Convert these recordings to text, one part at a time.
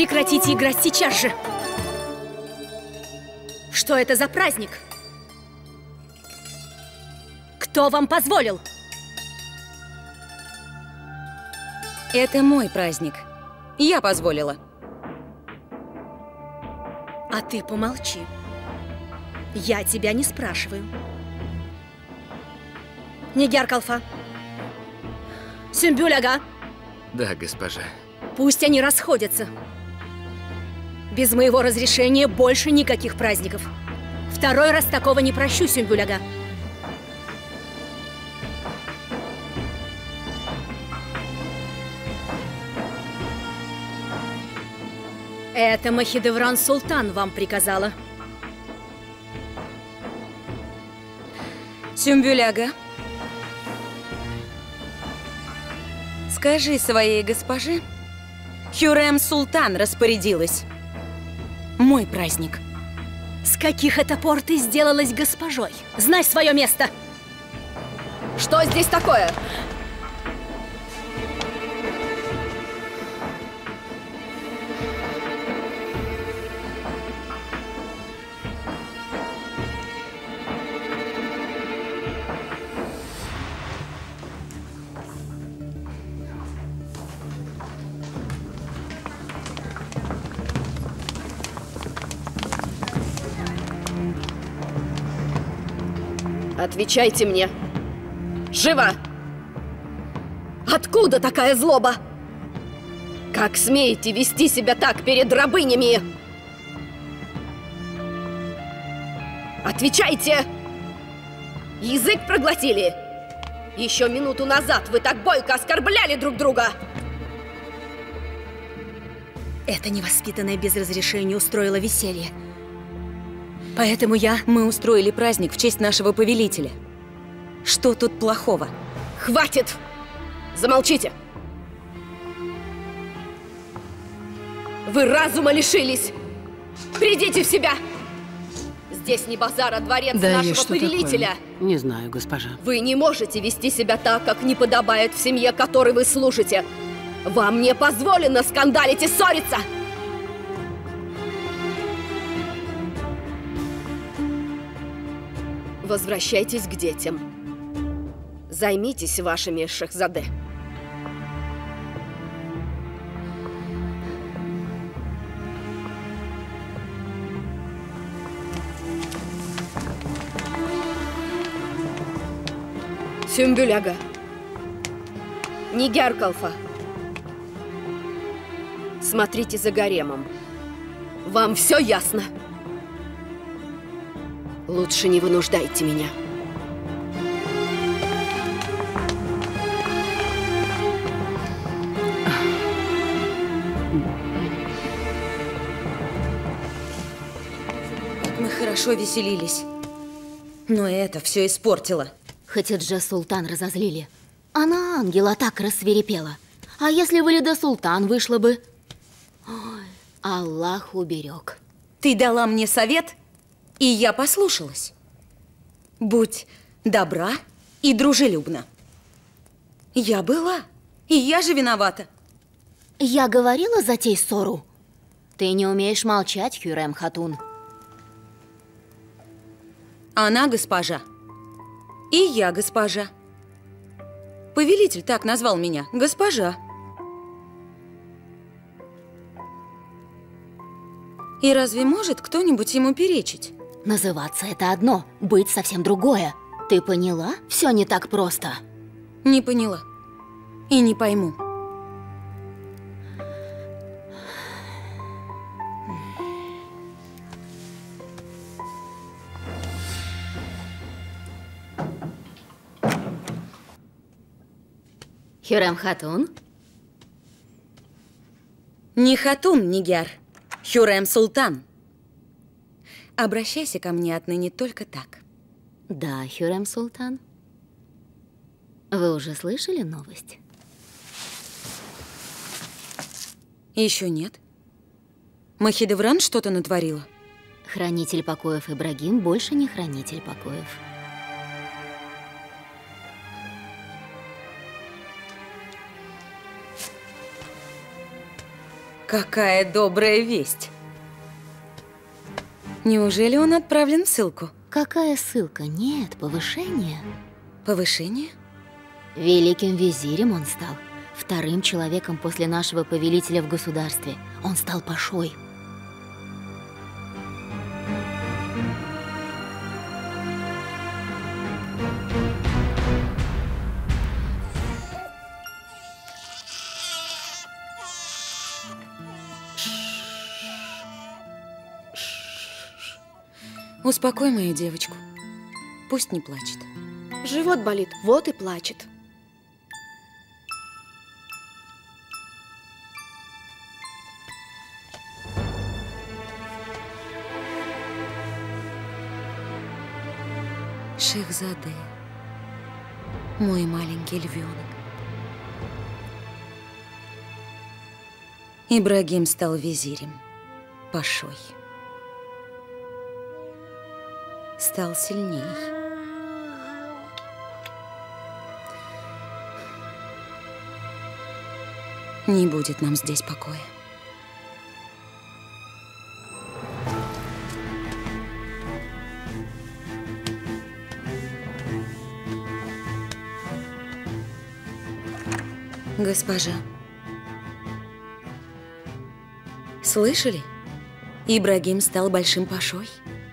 Прекратите играть сейчас же! Что это за праздник? Кто вам позволил? Это мой праздник. Я позволила. А ты помолчи. Я тебя не спрашиваю. Нигяр Калфа. Сюмбюль ага. Да, госпожа. Пусть они расходятся. Без моего разрешения больше никаких праздников. Второй раз такого не прощу, Сюмбюль ага. Это Махидевран Султан вам приказала. Сюмбюль ага. Скажи своей госпоже, Хюррем Султан распорядилась. Мой праздник. С каких это пор ты сделалась госпожой? Знай свое место! Что здесь такое? Отвечайте мне. Живо! Откуда такая злоба? Как смеете вести себя так перед рабынями? Отвечайте! Язык проглотили? Еще минуту назад вы так бойко оскорбляли друг друга! Эта невоспитанная без разрешения устроила веселье. Поэтому Мы устроили праздник в честь нашего повелителя. Что тут плохого? Хватит! Замолчите! Вы разума лишились! Придите в себя! Здесь не базар, а дворец нашего повелителя. Такое? Не знаю, госпожа. Вы не можете вести себя так, как не подобает в семье, которой вы служите. Вам не позволено скандалить и ссориться! Возвращайтесь к детям. Займитесь вашими шахзаде. Сюмбюль ага. Нигяр Калфа. Смотрите за гаремом. Вам все ясно? Лучше не вынуждайте меня. Мы хорошо веселились. Но это все испортило. Хатиджа Султан разозлили. Она ангела так рассвирепела. А если Валида Султан вышла бы? Ой, Аллах уберег. Ты дала мне совет, и я послушалась. Будь добра и дружелюбна. Я была, и я же виновата. Я говорила затей ссору. Ты не умеешь молчать, Хюррем Хатун. Она госпожа. И я госпожа. Повелитель так назвал меня. Госпожа. И разве может кто-нибудь ему перечить? Называться это одно, быть совсем другое. Ты поняла? Все не так просто. Не поняла. И не пойму. Хюррем Хатун? Не Хатун, Нигяр. Хюррем Султан. Обращайся ко мне отныне только так. Да, Хюррем Султан. Вы уже слышали новость? Еще нет. Махидевран что-то натворила? Хранитель покоев Ибрагим больше не хранитель покоев. Какая добрая весть! Неужели он отправлен в ссылку? Какая ссылка? Нет, повышение. Повышение? Великим визирем он стал. Вторым человеком после нашего повелителя в государстве. Он стал пашой. Успокой мою девочку. Пусть не плачет. Живот болит, вот и плачет. Шехзаде, мой маленький львенок. Ибрагим стал визирем, пашой. Стал сильней. Не будет нам здесь покоя. Госпожа, слышали? Ибрагим стал большим пашой.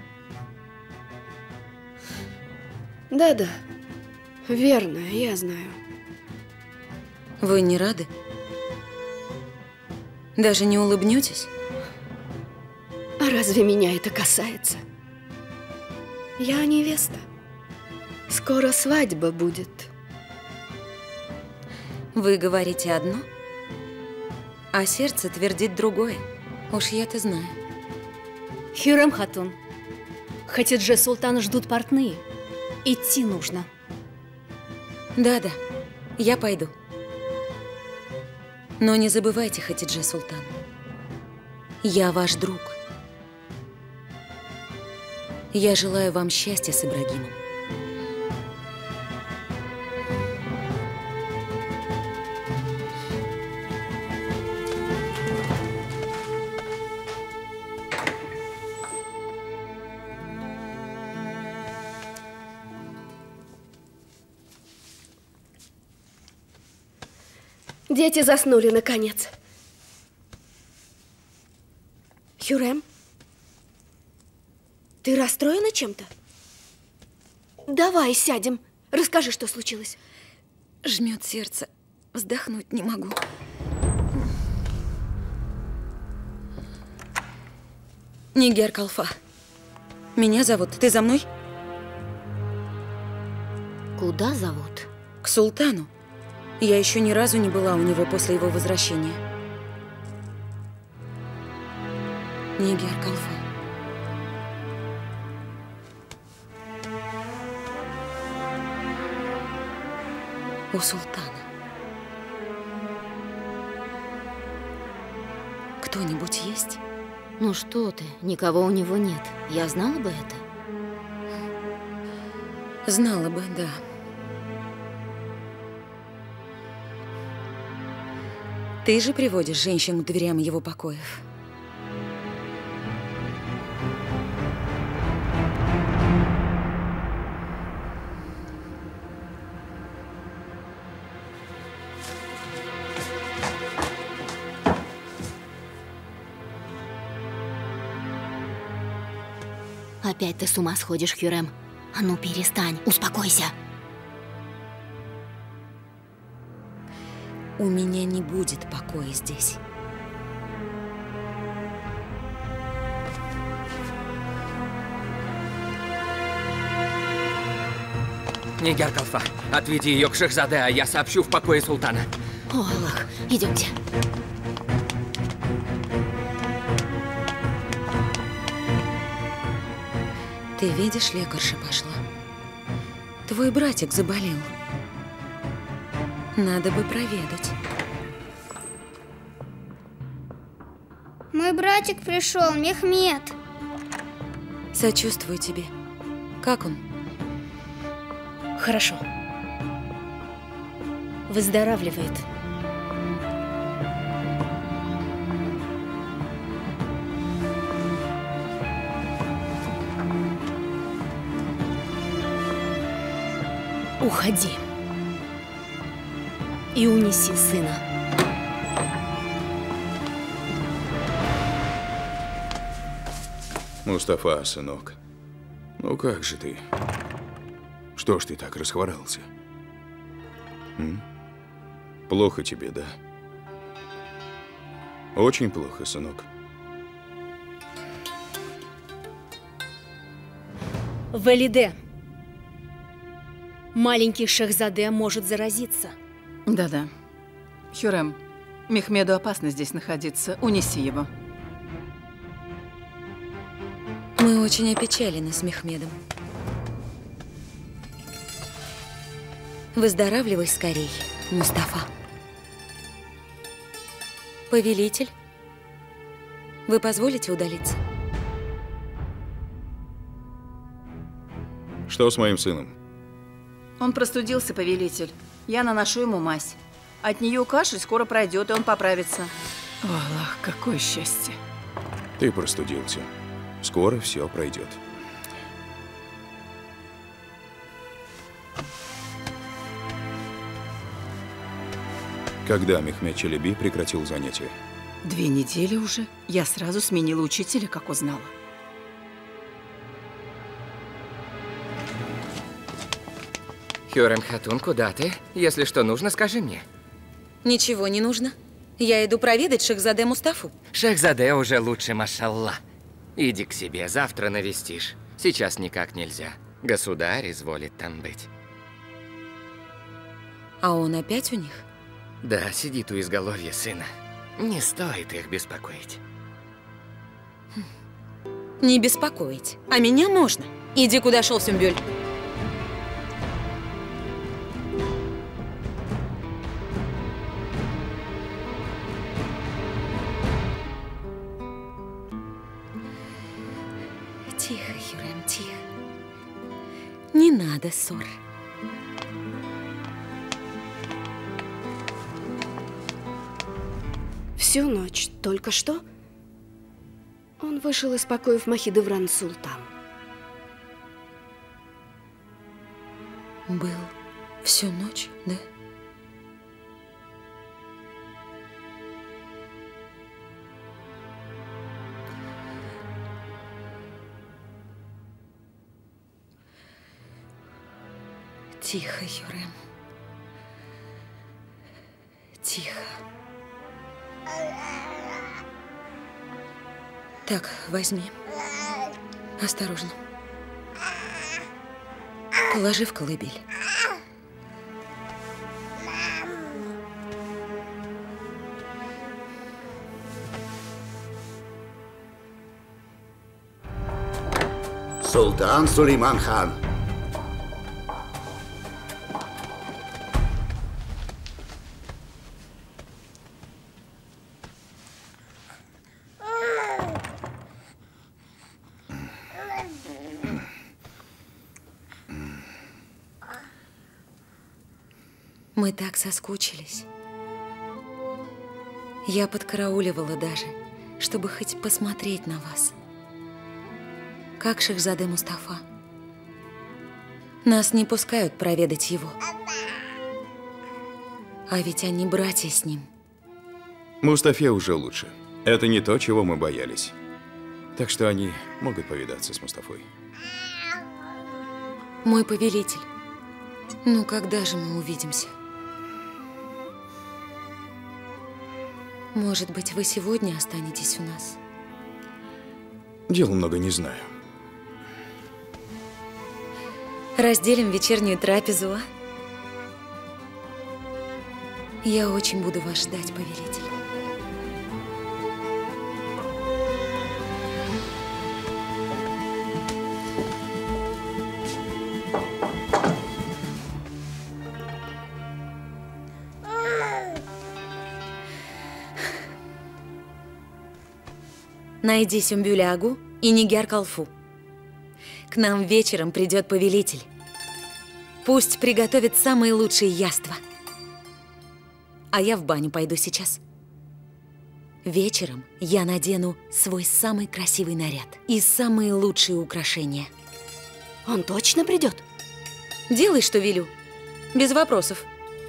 Да-да, верно, я знаю. Вы не рады? Даже не улыбнетесь? А разве меня это касается? Я невеста. Скоро свадьба будет. Вы говорите одно, а сердце твердит другое. Уж я-то знаю. Хюррем Хатун, Хатидже Султана ждут портные. Идти нужно. Да-да, я пойду. Но не забывайте, Хатидже Султан, я ваш друг. Я желаю вам счастья с Ибрагимом. Дети заснули, наконец. Хюррем, ты расстроена чем-то? Давай сядем. Расскажи, что случилось. Жмет сердце. Вздохнуть не могу. Нигер Калфа. Меня зовут. Ты за мной? Куда зовут? К султану. Я еще ни разу не была у него после его возвращения. Нигер Калфа. У султана. Кто-нибудь есть? Ну что ты, никого у него нет. Я знала бы это. Знала бы, да. Ты же приводишь женщин к дверям его покоев. Опять ты с ума сходишь, Хюррем. А ну перестань, успокойся. У меня не будет покоя здесь. Нигер Калфа, отведи ее к Шехзаде, а я сообщу в покое султана. О, Аллах, идемте. Ты видишь, лекарша пошла. Твой братик заболел. Надо бы проведать. Мой братик пришел, Мехмед. Сочувствую тебе. Как он? Хорошо. Выздоравливает. Уходи. И унеси сына. Мустафа, сынок, ну как же ты? Что ж ты так расхворался? Плохо тебе, да? Очень плохо, сынок. Валиде. Маленький Шахзаде может заразиться. Да-да. Хюррем, Мехмеду опасно здесь находиться. Унеси его. Мы очень опечалены с Мехмедом. Выздоравливай скорей, Мустафа. Повелитель, вы позволите удалиться? Что с моим сыном? Он простудился, повелитель. Я наношу ему мазь. От нее кашель скоро пройдет, и он поправится. О, Аллах, какое счастье. Ты простудился. Скоро все пройдет. Когда Мехмед Челеби прекратил занятия? 2 недели уже. Я сразу сменила учителя, как узнала. Хюррем Хатун, куда ты? Если что нужно, скажи мне. Ничего не нужно. Я иду проведать Шахзаде Мустафу. Шахзаде уже лучше, машаллах. Иди к себе, завтра навестишь. Сейчас никак нельзя. Государь изволит там быть. А он опять у них? Да, сидит у изголовья сына. Не стоит их беспокоить. Не беспокоить. А меня можно. Иди, куда шел Сюмбюль. Тихо, Хюррем, тихо. Не надо ссор. Всю ночь, только что, он вышел из покоев Махидевран Султан. Был всю ночь, да? Тихо, Хюррем. Тихо. Так, возьми. Осторожно. Положи в колыбель. Султан Сулейман хан. Мы так соскучились. Я подкарауливала даже, чтобы хоть посмотреть на вас. Как Шахзаде Мустафа? Нас не пускают проведать его. А ведь они братья с ним. Мустафе уже лучше. Это не то, чего мы боялись. Так что они могут повидаться с Мустафой. Мой повелитель, ну когда же мы увидимся? Может быть, вы сегодня останетесь у нас? Дел много не знаю. Разделим вечернюю трапезу, а? Я очень буду вас ждать, повелитель. Найди Сюмбюля Агу и Нигер Калфу. К нам вечером придет повелитель. Пусть приготовит самые лучшие яства. А я в баню пойду сейчас. Вечером я надену свой самый красивый наряд и самые лучшие украшения. Он точно придет? Делай, что велю. Без вопросов.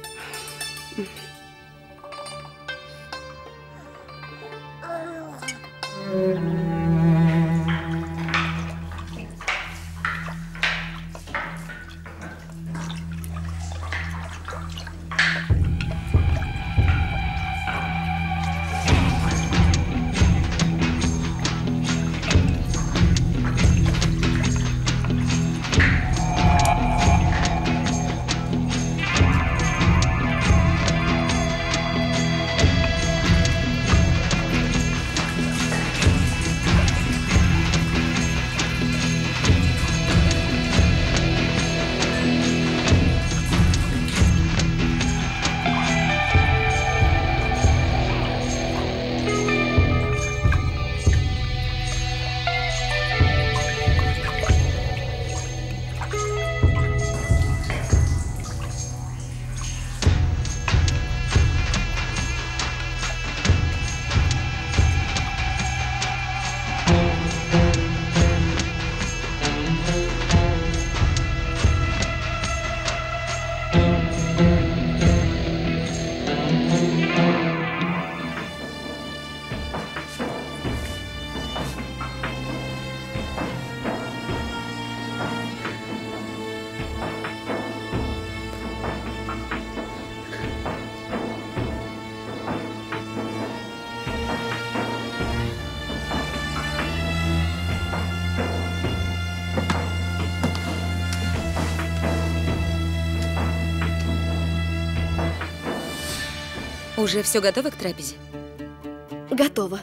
Уже все готово к трапезе? Готово.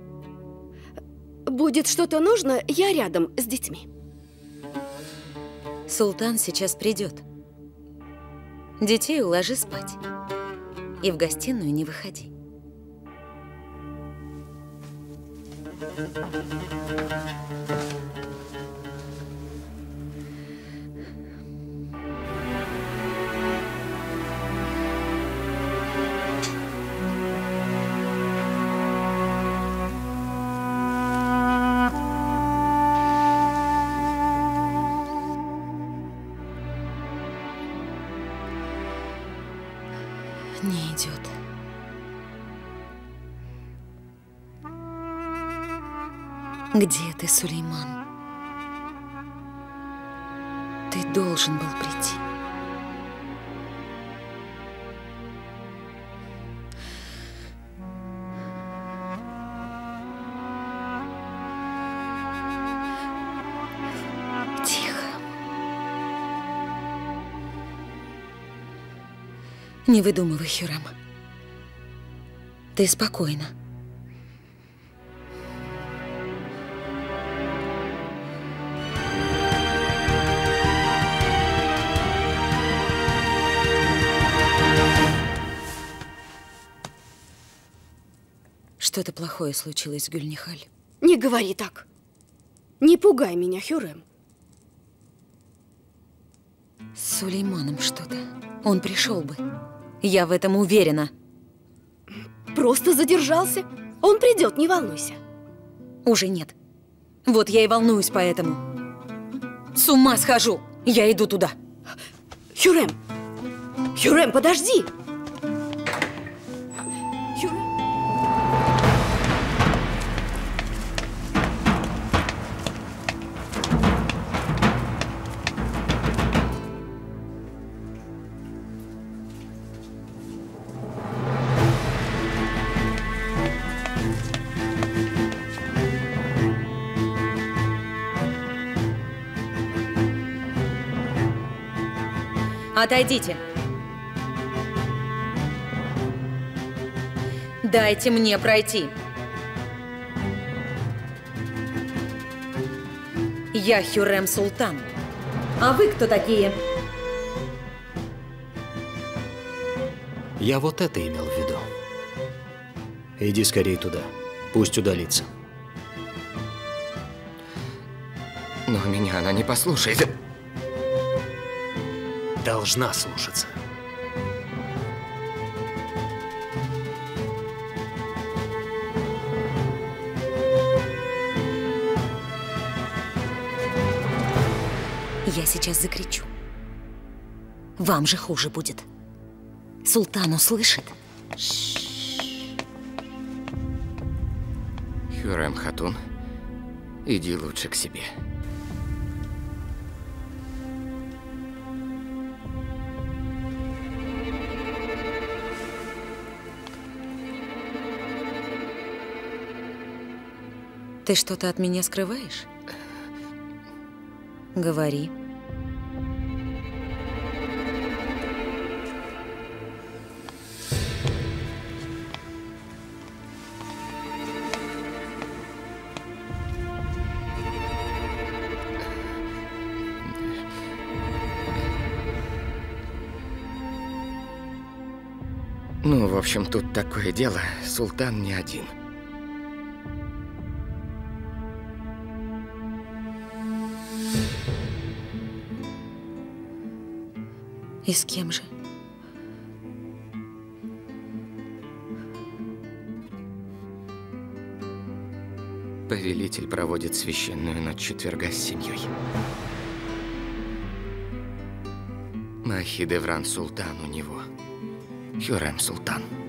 Будет что-то нужно, я рядом с детьми. Султан сейчас придет. Детей уложи спать. И в гостиную не выходи. Не идет. Где ты, Сулейман? Ты должен был прийти. Не выдумывай, Хюррем. Ты спокойна. Что-то плохое случилось с Гюльнихаль. Не говори так. Не пугай меня, Хюррем. С Сулейманом что-то. Он пришел бы. Я в этом уверена. Просто задержался. Он придет, не волнуйся. Уже нет. Вот я и волнуюсь поэтому. С ума схожу. Я иду туда. Хюррем! Хюррем, подожди! Хюррем! Отойдите. Дайте мне пройти. Я Хюррем Султан. А вы кто такие? Я вот это имел в виду. Иди скорее туда. Пусть удалится. Но меня она не послушает. Должна слушаться. Я сейчас закричу. Вам же хуже будет. Султан услышит. Хюррем Хатун, иди лучше к себе. Ты что-то от меня скрываешь? Говори. Ну, в общем, тут такое дело. Султан не один. И с кем же? Повелитель проводит священную ночь четверга с семьей. Махидевран Султан у него. Хюррем Султан.